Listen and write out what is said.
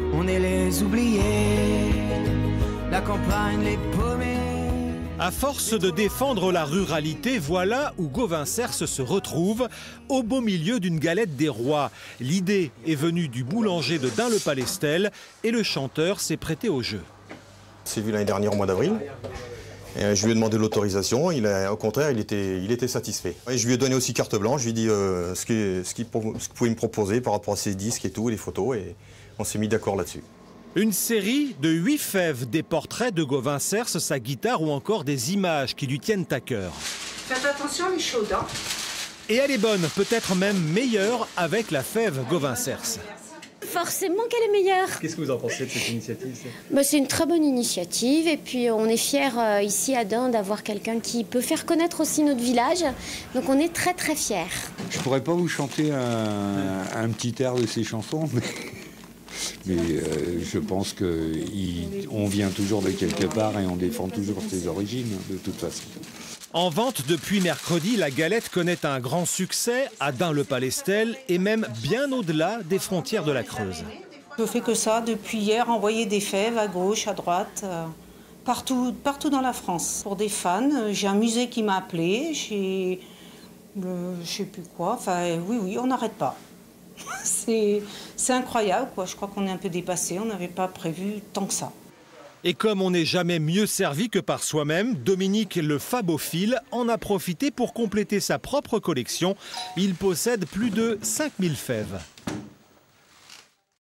on est les oubliés, la campagne, les paumés. À force de défendre la ruralité, voilà où Gauvin Cers se retrouve, au beau milieu d'une galette des rois. L'idée est venue du boulanger de Dun-le-Palestel et le chanteur s'est prêté au jeu. C'est vu l'année dernière au mois d'avril. Je lui ai demandé l'autorisation, au contraire, il était satisfait. Et je lui ai donné aussi carte blanche, je lui ai dit ce qu'il pouvait me proposer par rapport à ses disques et tout, les photos, et on s'est mis d'accord là-dessus. Une série de 8 fèves, des portraits de Gauvin Cers, sa guitare ou encore des images qui lui tiennent à cœur. Faites attention, elle est chaude. Hein. Et elle est bonne, peut-être même meilleure avec la fève Gauvin Cers. Forcément qu'elle est meilleure. Qu'est-ce que vous en pensez de cette initiative? C'est une très bonne initiative et puis on est fiers ici à Dun d'avoir quelqu'un qui peut faire connaître aussi notre village. Donc on est très très fiers. Je pourrais pas vous chanter un petit air de ces chansons, mais je pense qu'on vient toujours de quelque part et on défend toujours ses origines de toute façon. En vente depuis mercredi, la galette connaît un grand succès à Dun-le-Palestel et même bien au-delà des frontières de la Creuse. Je fais que ça depuis hier, envoyer des fèves à gauche, à droite, partout dans la France. Pour des fans, j'ai un musée qui m'a appelé, je sais plus quoi, enfin oui, on n'arrête pas. C'est incroyable, quoi. Je crois qu'on est un peu dépassé, on n'avait pas prévu tant que ça. Et comme on n'est jamais mieux servi que par soi-même, Dominique le Fabophile en a profité pour compléter sa propre collection. Il possède plus de 5000 fèves.